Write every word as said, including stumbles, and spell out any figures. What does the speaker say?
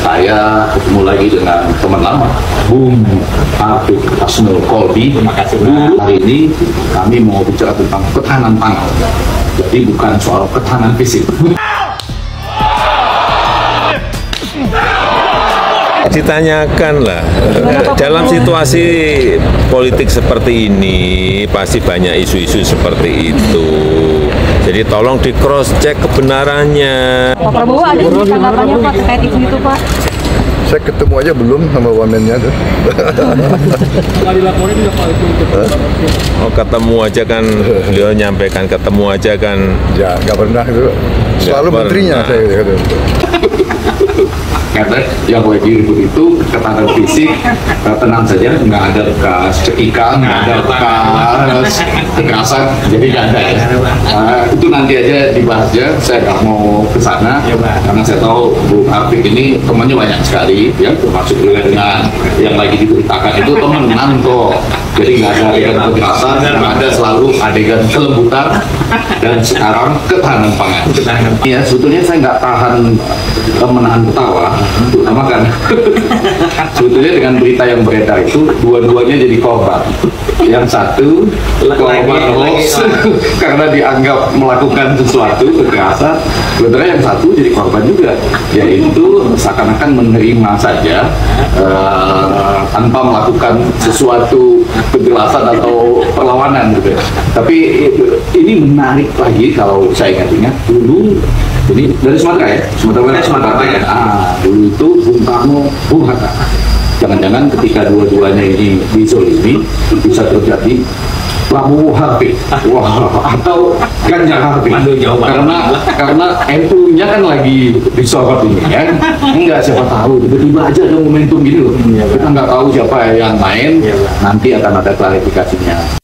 saya ketemu lagi dengan teman lama, Bung Habib Hasnul Kolbi. Terima kasih. Hari ini kami mau bicara tentang ketahanan pangan. Jadi bukan soal ketahanan fisik. Ditanyakan lah, dalam situasi politik seperti ini pasti banyak isu-isu seperti itu. Jadi tolong di cross check kebenarannya. Pak Prabowo ada sih tanggapannya Pak terkait isu itu Pak? Saya ketemu aja belum sama wamennya tuh. Oh ketemu aja kan, beliau nyampaikan ketemu aja kan. Ya nggak pernah itu. Selalu menterinya saya gitu. Karena yang lagi ribut itu ketahanan fisik, tenang saja, nggak ada bekas cekikan, nggak ada bekas kekerasan, jadi nggak ada ya. Nah, itu nanti aja dibahas ya, saya nggak mau ke sana, karena saya tahu Bu Habib ini temannya banyak sekali, ya, termasuk juga dengan yang lagi diberitakan itu temenan kok. Jadi nggak ada adegan kekerasan, nggak ada selalu adegan kelembutan, dan sekarang ketahanan pangan. Ya, sebetulnya saya nggak tahan menahan ketawa, terutama kan sebetulnya dengan berita yang beredar itu dua-duanya jadi korban. Yang satu korban hoax karena dianggap melakukan sesuatu kekerasan, sebetulnya yang satu jadi korban juga, yaitu seakan-akan menerima saja uh, tanpa melakukan sesuatu penjelasan atau perlawanan gitu. Tapi ini menarik lagi kalau saya ingat-ingat dulu. Jadi dari Sumatera ya, Sumatera Barat, Sumatera ya. Ah, dulu itu Bung Karno, Bung Hatta. Jangan-jangan ketika dua-duanya ini dizolimi bisa terjadi Prabowo Habib, wah, atau Ganjar Habib, karena karena N U-nya kan lagi disorot ini kan, enggak siapa tahu tiba-tiba aja ada momentum gitu loh, kita nggak tahu siapa yang main, nanti akan ada klarifikasinya.